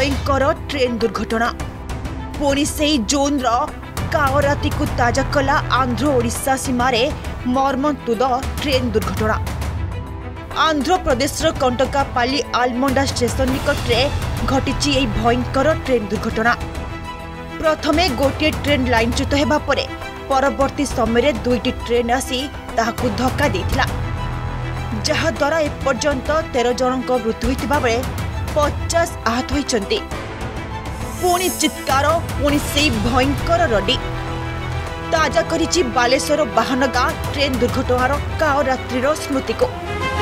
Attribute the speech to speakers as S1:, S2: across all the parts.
S1: भयंकर ट्रेन दुर्घटना पुणी से जोन काओराती को ताजा कला आंध्र ओडिशा सीमारे मर्मन्तुद ट्रेन दुर्घटना। आंध्र प्रदेश कंटकापाली आलमंडा स्टेशन निकटरे घटी भयंकर ट्रेन दुर्घटना। प्रथमे गोटे ट्रेन लाइनच्युत होगा परवर्ती समय दुईटी ट्रेन आसी ताहाकु धक्का देथिला जहाद्वारा एपर्यंत 13 जनक मृत्यु होइतिबा बेले 50 आहत होइचंती। पुणी चित्कार पुणी से भयंकर रडी ताजा करिछि बालेश्वर बाहनगा ट्रेन दुर्घटनार काओरात्रीर स्मृति को।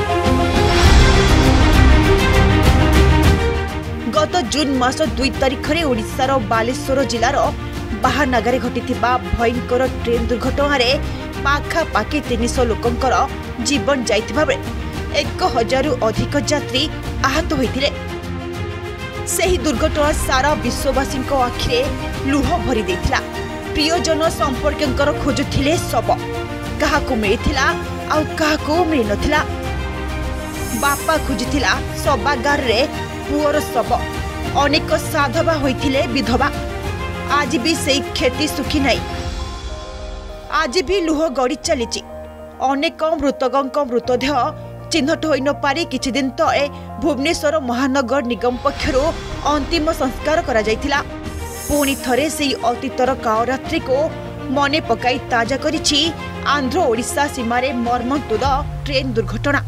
S1: गत जून मास 2 तारिख में ओडिशार बालेश्वर जिलार बाहानगारे घटिथिबा भयंकर ट्रेन दुर्घटना पाखापाखि 300 लोकंकर जीवन जाइथिबा बेले 1000 अधिक यात्री आहत होइथिले। सही दुर्घटना सारा विश्ववासी आखिरे लुह भरी देथिला। प्रियजन संपर्कंकर खोजुथिले शव काहाकु मिलिथिला आ काहाकु मिल नथिला। बापा खोजुथिला सबागार रे पुअर शव। अनेक साधवा होइथिले विधवा। आज भी सेई खेती सुखी नहीं। आज भी लुह गड़ी चली। अनेक मृतक मृतदेह चिन्हट हो न पारी किछि दिन तले भुवनेश्वर महानगर निगम पक्षरु अंतिम संस्कार करा जायतिला। पुणी थरे सेई अतीतर काओरात्रि को मने पकाई ताजा करिछि आंध्र ओडिशा सीमारे मर्मन्तुद ट्रेन दुर्घटना।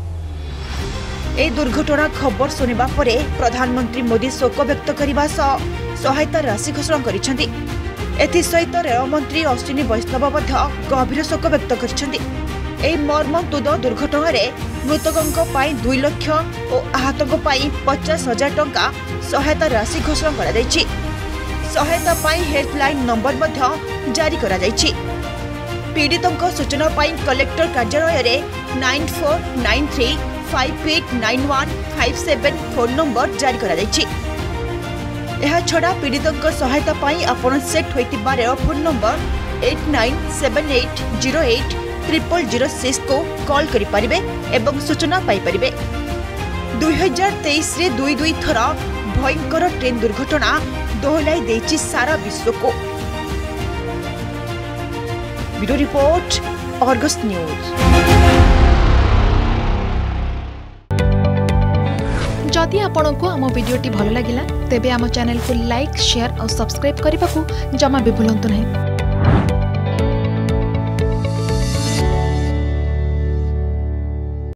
S1: ए दुर्घटना खबर सुनिबा परे प्रधानमंत्री मोदी शोक व्यक्त करने सहायता राशि घोषणा करिसेंती। एथिसहित रेलमंत्री अश्विनी वैष्णव गभीर शोक व्यक्त करिसेंती। एही मर्मन्तुद दुर्घटना मृतकों 2 लाख और आहतों 50,000 टंका सहायता राशि घोषणा करा जायछि। सहायता हेल्पलाइन नंबर जारी करा जायछि। पीड़ितों सूचना कलेक्टर कार्यालय रे 9493 589157 फोन नंबर जारी करा जायछि। एहा छड़ा पीड़ितों सहायता आपण सेट होइतिबा रेल फोन नंबर 8978080006 को कॉल करि परिबे एवं सूचना पाई परिबे। 2023 रे 2 थर भयंकर ट्रेन दुर्घटना दोहलाई देछि सारा विश्व को। Bureau report Argus news.
S2: जदि आपंक आम भिडी भल लगा तेब आम चैनल को लाइक शेयर और सब्सक्राइब करने को जमा भी भूलु नहीं।